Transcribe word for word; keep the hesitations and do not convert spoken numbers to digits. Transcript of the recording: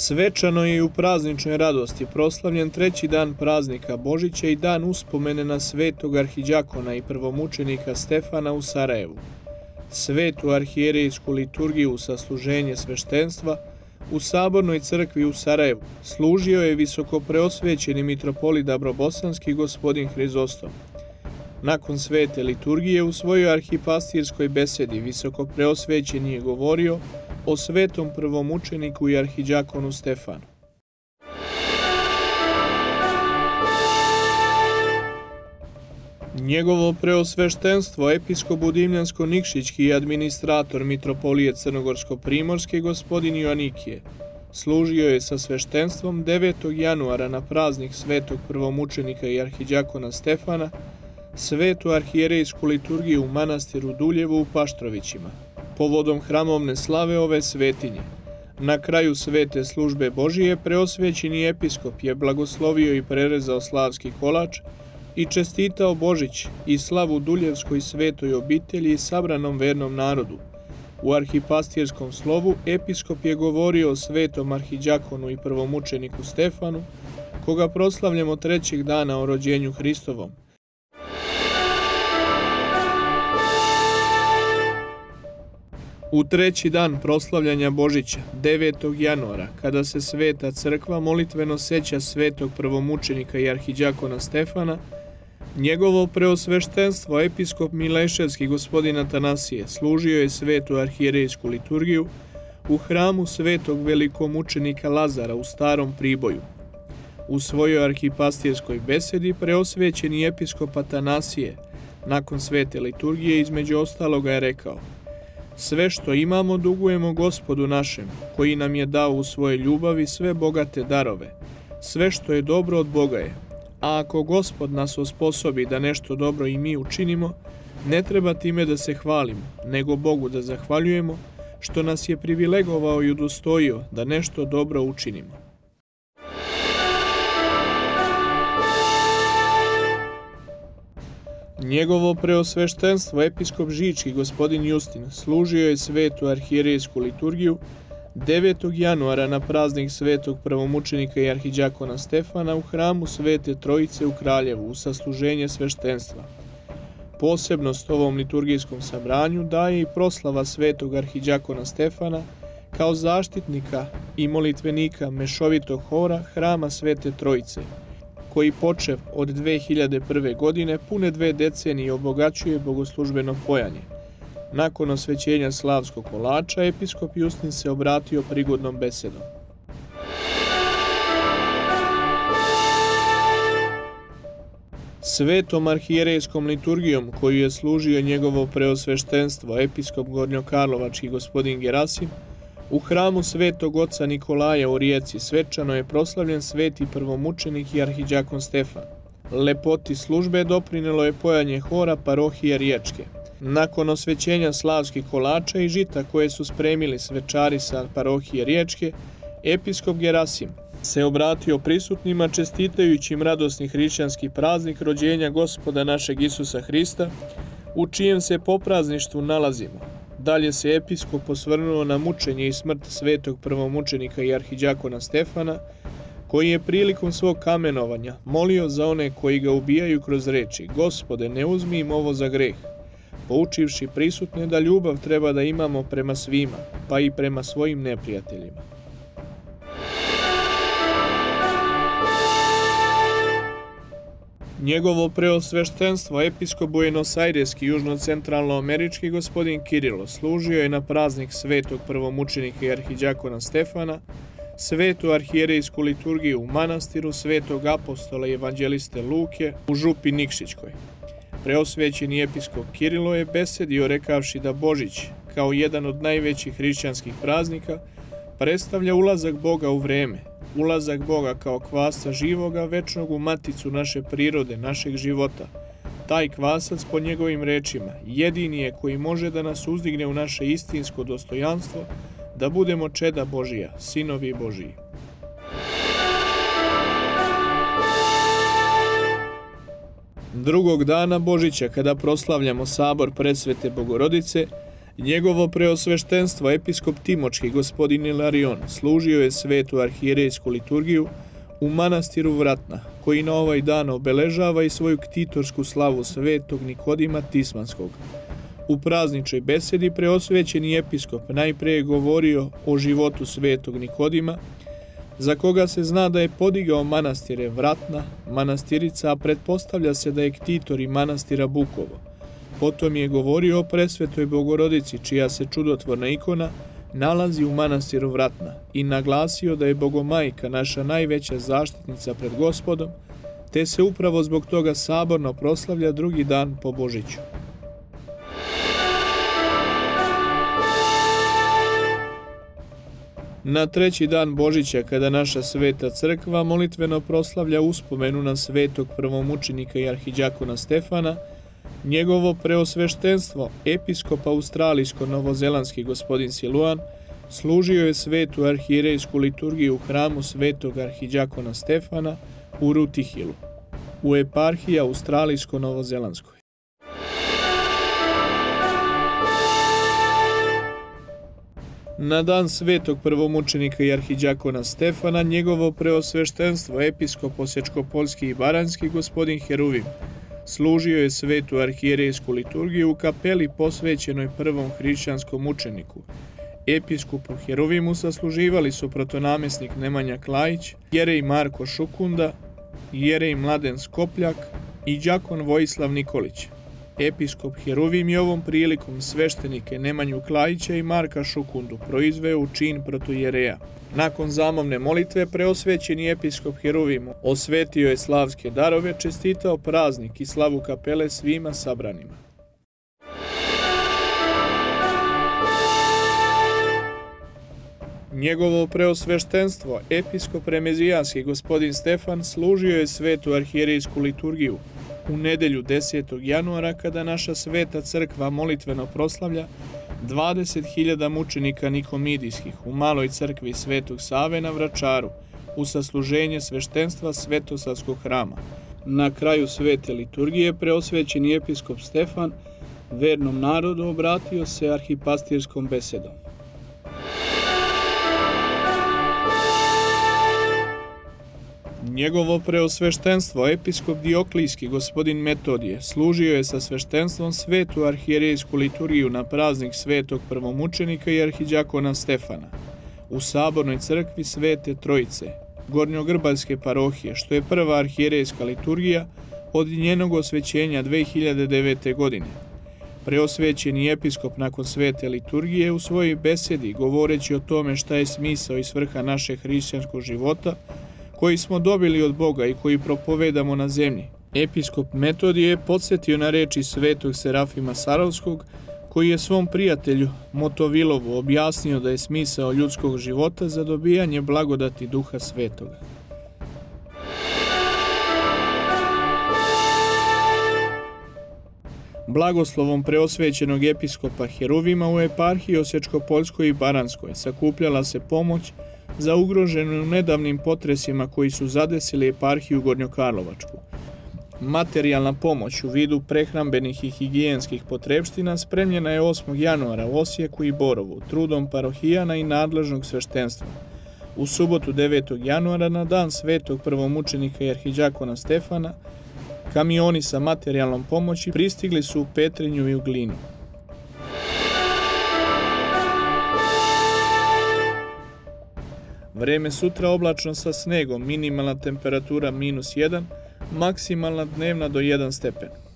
Svečano je i u prazničnoj radosti proslavljen treći dan praznika Božića i dan uspomene na svetog arhiđakona i prvomučenika Stefana u Sarajevu. Svetu arhijerejsku liturgiju sasluženje sveštenstva u Sabornoj crkvi u Sarajevu služio je visokopreosvećeni mitropolit Dabrobosanski gospodin Hrizostom. Nakon svete liturgije u svojoj arhipastirskoj besedi visokopreosvećeni je govorio o svetom prvomučeniku i arhiđakonu Stefanu. Njegovo preosveštenstvo episkop Budimljansko-Nikšićki i administrator mitropolije Crnogorsko-Primorske gospodin Joanikije služio je sa sveštenstvom devetog januara na praznik svetog prvomučenika i arhiđakona Stefana svetu arhijerejsku liturgiju u manastiru Duljevu u Paštrovićima, povodom hramovne slave ove svetinje. Na kraju svete službe Božije preosvećeni episkop je blagoslovio i prerezao slavski kolač i čestitao Božić i slavu Duljevskoj svetoj obitelji i sabranom vernom narodu. U arhipastirskom slovu episkop je govorio o svetom arhiđakonu i prvomučeniku Stefanu, koga proslavljamo trećeg dana o rođenju Hristovom. U treći dan proslavljanja Božića, devetog januara, kada se Sveta crkva molitveno seća svetog prvomučenika i arhiđakona Stefana, njegovo preosveštenstvo episkop Mileševski gospodin Atanasije služio je svetu arhijerejsku liturgiju u hramu svetog velikomučenika Lazara u Starom Priboju. U svojoj arhipastirskoj besedi preosvećeni episkop Atanasije nakon svete liturgije između ostaloga je rekao: sve što imamo dugujemo Gospodu našem, koji nam je dao u svojoj ljubavi sve bogate darove. Sve što je dobro od Boga je. A ako Gospod nas osposobi da nešto dobro i mi učinimo, ne treba time da se hvalimo, nego Bogu da zahvaljujemo, što nas je privilegovao i udostojio da nešto dobro učinimo. Njegovo preosveštenstvo episkop Žički gospodin Justin služio je svetu arhijerejsku liturgiju devetog januara na praznik svetog prvomučenika i arhiđakona Stefana u hramu Svete Trojice u Kraljevu u sasluženje sveštenstva. Posebnost ovom liturgijskom sabranju daje i proslava svetog arhiđakona Stefana kao zaštitnika i molitvenika mešovitog hora hrama Svete Trojice, koji počev od dve hiljade prve. godine pune dve decenije obogaćuje bogoslužbeno pojanje. Nakon osvećenja slavskog kolača, episkop Justin se obratio prigodnom besedom. Svetom arhijerejskom liturgijom koju je služio njegovo preosveštenstvo episkop Gornjokarlovački gospodin Gerasim, u hramu svetog oca Nikolaja u Rijeci svečano je proslavljen sveti prvomučenik i arhiđakon Stefan. Lepoti službe doprinelo je pojanje hora parohije Riječke. Nakon osvećenja slavskih kolača i žita koje su spremili svečari sa parohije Riječke, episkop Gerasim se obratio prisutnima čestitajući im radosni hrišćanski praznik rođenja Gospoda našeg Isusa Hrista, u čijem se poprazništvu nalazimo. Dalje se episkop osvrnuo na mučenje i smrt svetog prvomučenika i arhiđakona Stefana, koji je prilikom svog kamenovanja molio za one koji ga ubijaju kroz reči: Gospode, ne uzmi im ovo za greh, poučivši prisutne da ljubav treba da imamo prema svima, pa i prema svojim neprijateljima. Njegovo preosveštenstvo episkop Buenos-Aireski južno-centralnoamerički gospodin Kirilo služio je na praznik svetog prvomučenika i arhiđakona Stefana svetu arhijerejsku liturgiju u manastiru svetog apostola i evanđeliste Luke u Župi Nikšićkoj. Preosvećeni episkop Kirilo je besedio rekavši da Božić, kao jedan od najvećih hrišćanskih praznika, predstavlja ulazak Boga u vreme, ulazak Boga kao kvasca živoga večnog u maticu naše prirode, našeg života. Taj kvasac, po njegovim rečima, jedini je koji može da nas uzdigne u naše istinsko dostojanstvo, da budemo čeda Božija, sinovi Božiji. Drugog dana Božića, kada proslavljamo sabor Presvete Bogorodice, Njegovo preosveštenstvo episkop Timočki gospodin Ilarion služio je svetu arhijerejsku liturgiju u manastiru Vratna, koji na ovaj dan obeležava i svoju ktitorsku slavu svetog Nikodima Tismanskog. U prazničnoj besedi preosvećeni episkop najpre je govorio o životu svetog Nikodima, za koga se zna da je podigao manastire Vratna, Manastirica, a pretpostavlja se da je ktitor i manastira Bukovo. Potom je govorio o presvetoj Bogorodici, čija se čudotvorna ikona nalazi u manastiru Vratna, i naglasio da je Bogomajka naša najveća zaštitnica pred Gospodom, te se upravo zbog toga saborno proslavlja drugi dan po Božiću. Na treći dan Božića, kada naša sveta crkva molitveno proslavlja uspomenu na svetog prvomučenika i arhidjakona Stefana, njegovo preosveštenstvo, episkop australijsko-novozelandski gospodin Siluan, služio je svetu arhijerejsku liturgiju u hramu svetog arhidjakona Stefana u Rutihilu, u eparhiji australijsko-novozelandskoj. Na dan svetog prvomučenika i arhidjakona Stefana, njegovo preosveštenstvo, episkop osječko-poljski i baranjski gospodin Heruvim, služio je svetu arhijerejsku liturgiju u kapeli posvećenoj prvom hrišćanskom mučeniku. Episkopu Heruvimu sasluživali su protonamjesnik Nemanja Klajić, jerej Marko Šukunda, jerej Mladen Skopljak i đakon Vojislav Nikolić. Episkop Heruvim je ovom prilikom sveštenike Nemanju Klajića i Marka Šukundu proizveo u čin protojereja. Nakon zamovne molitve preosvećeni episkop Heruvim osvetio je slavske darove, čestitao praznik i slavu kapele svima sabranima. Njegovo preosveštenstvo, episkop remezijanski gospodin Stefan, služio je svetu arhijerejsku liturgiju u nedelju desetog januara, kada naša sveta crkva molitveno proslavlja dvadeset hiljada mučenika nikomidijskih u maloj crkvi Svetog Save na Vračaru u sasluženje sveštenstva Svetosavskog hrama. Na kraju svete liturgije preosvećeni episkop Stefan vernom narodu obratio se arhipastirskom besedom. Njegovo preosveštenstvo, episkop Dioklijski gospodin Metodije, služio je sa sveštenstvom svetu arhijerejsku liturgiju na praznik svetog prvomučenika i arhidjakona Stefana u sabornoj crkvi Svete Trojice, Gornjogrbaljske parohije, što je prva arhijerejska liturgija od njenog osvećenja dve hiljade devete. godine. Preosvećeni episkop nakon svete liturgije u svojoj besedi, govoreći o tome šta je smisao i svrha našeg hrišćanskog života, koji smo dobili od Boga i koji propovedamo na zemlji, episkop Metodije je podsjetio na reči svetog Serafima Sarovskog, koji je svom prijatelju Motovilovu objasnio da je smisao ljudskog života za dobijanje blagodati Duha Svetoga. Blagoslovom preosvećenog episkopa Heruvima u eparhiji Osječko-Poljskoj i Baranjskoj sakupljala se pomoć za ugroženu nedavnim potresima koji su zadesili eparhiju Gornjokarlovačku. Materijalna pomoć u vidu prehrambenih i higijenskih potrepština spremljena je osmog januara u Osijeku i Borovu trudom parohijana i nadležnog sveštenstva. U subotu devetog januara, na dan svetog prvomučenika i arhidjakona Stefana, kamioni sa materijalnom pomoći pristigli su u Petrinju i u Glinu. Vreme sutra oblačno sa snegom, minimalna temperatura minus jedan, maksimalna dnevna do jedan stepen.